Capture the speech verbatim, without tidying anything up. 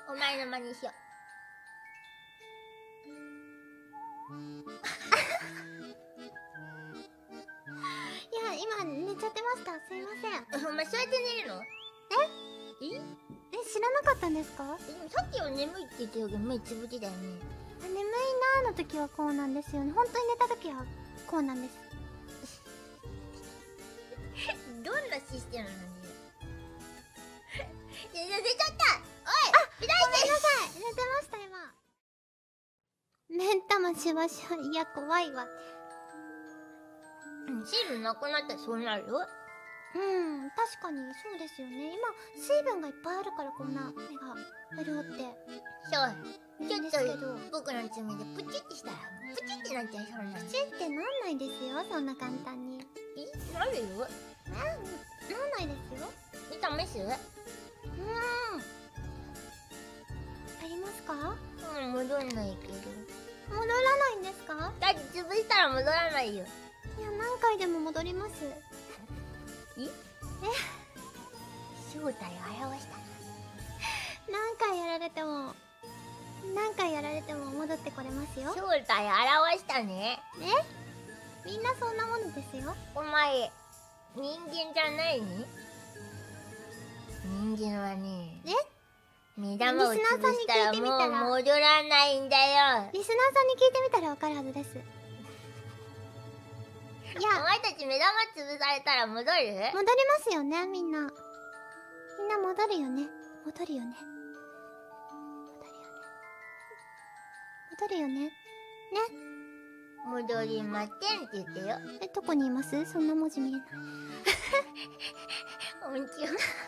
お前の真似しよう。 いや、今寝ちゃってました。すいません。 お前そうやって寝るの？え？え？ え、知らなかったんですか？ でもさっきは眠いって言ってたけど目つぶってたよね。 あ、眠いなーの時はこうなんですよね。本当に寝た時はこうなんです。 どんなシステムなのね。いやいや寝ちゃった。おい、あ、 ごめんなさい。寝てました今。目ん玉しわしわ。いや、怖いわ。 水分なくなったらそうなるよ。 うん、確かにそうですよね。今水分がいっぱいあるからこんな目が潤ってそうちょっですけど、 と僕の爪でプチってしたらプチってなっちゃいそうな。 プチってなんないですよ、そんな簡単に。 え、なるよ。 なんなんないですよ。 試す？ うーん、ありますか？ うん、戻んないけど。 戻らないんですか？ だって潰したら戻らないよ。 いや、何回でも戻ります。 え？え？正体を表したな。 何回やられても何回やられても戻ってこれますよ。 正体表したね。 え？みんなそんなものですよ。 お前人間じゃないね。人間はね、 え？ 目玉を潰したらもう戻らないんだよ。 リスナーさんに聞いてみたらわかるはずです。いや、 お前たち目玉潰されたら戻る？ 戻りますよね、みんな。みんな戻るよね。戻るよね。戻るよね。ね。 戻りませんって言ってよ。 え、どこにいます？そんな文字見えない。 おんちゅう。